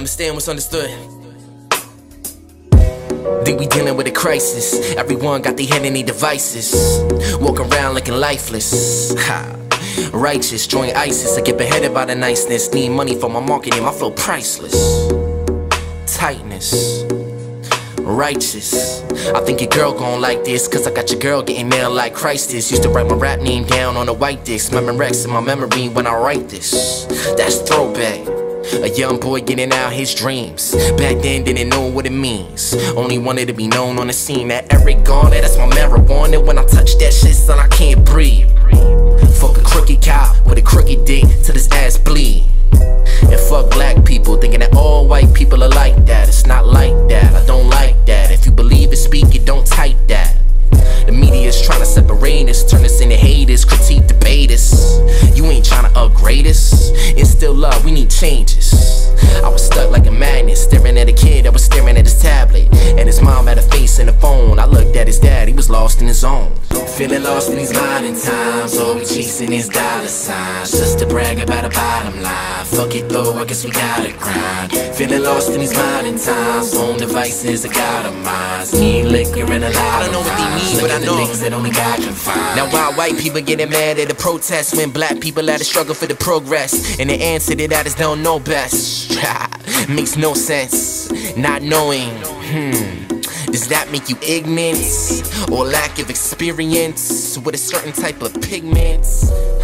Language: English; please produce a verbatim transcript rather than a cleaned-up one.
Understand what's understood. Think we dealing with a crisis. Everyone got their head in their devices. Walk around looking lifeless. Ha. Righteous, join ISIS. I get beheaded by the niceness. Need money for my marketing, my flow priceless. Tightness. Righteous. I think your girl gon' like this, cause I got your girl getting nailed like Christ is. Used to write my rap name down on a white disc. Memorex in my memory when I write this. That's throwback. A young boy getting out his dreams. Back then didn't know what it means. Only wanted to be known on the scene. That Eric Garner, that's my marijuana. When I touch that shit, son, I can't breathe. Fuck a crooked cop with a crooked dick till his ass bleed. And fuck black people thinking that all white people are like that. It's not like that, I don't like that. If you believe it, speak it, don't type that. The media's trying to separate us, turn us into haters, critique, debate us. You ain't trying to upgrade us. It's still love, we need changes. I was stuck like a magnet, staring at a kid that was staring at his tablet. And his mom had a face in the phone. I looked at his dad, he was lost in his own. Feeling lost in these modern times, all we chasing is dollar signs. Just to brag about a bottom line. Fuck it though, I guess we gotta grind. Feeling lost in these modern times, phone devices, I got a minds. Need liquor and a lot I don't know what they mean, but I know things that only God can find. Now why white people getting mad at the protests when black people had to struggle for the progress? And the answer to that is they don't know best. Makes no sense, not knowing. Hmm. Does that make you ignorant or lack of experience with a certain type of pigments?